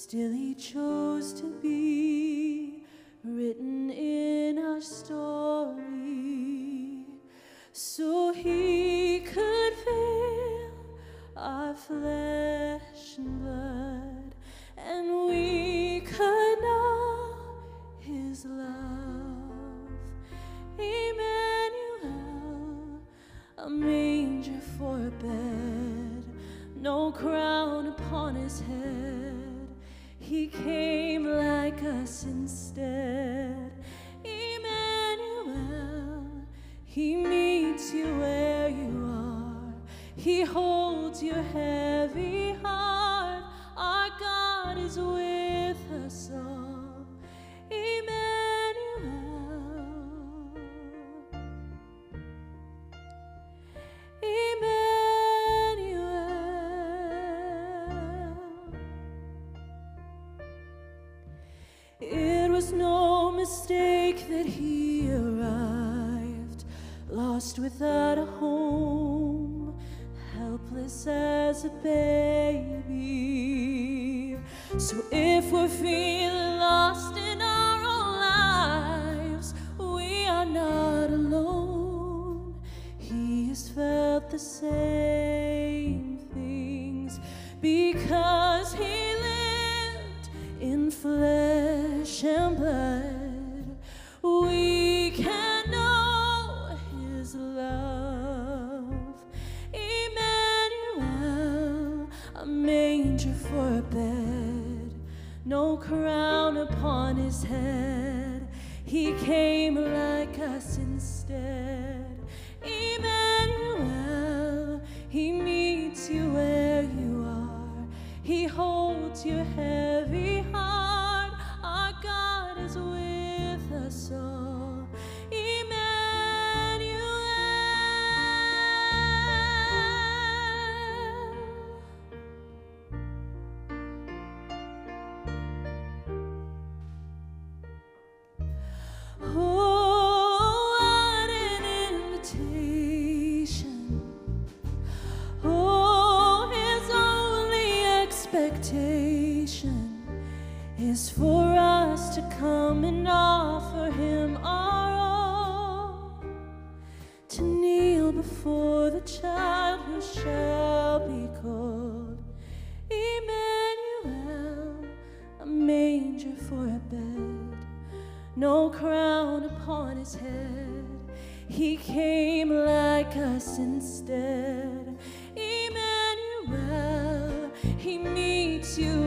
Still he chose to be written in our story, so he could fill our flesh and blood, and we could know his love. Emmanuel, a manger for a bed, no crown upon his head. He came like us instead. Emmanuel, he meets you where you are. He holds your heavy heart. Our God is with us all. Emmanuel. It was no mistake that he arrived, lost without a home, helpless as a baby. So if we're feeling lost in our own lives, we are not alone. He has felt the same things because he lived in flesh and blood. We can know his love. Emmanuel, a manger for a bed, no crown upon his head. He came like us instead. Emmanuel, he meets you where you are. He holds your heavy heart. Our God is with us all. Emmanuel. Oh, what an invitation. Oh, his only expectation is for us to come and offer him our all, to kneel before the child who shall be called Emmanuel, a manger for a bed, no crown upon his head. He came like us instead. Emmanuel, he meets you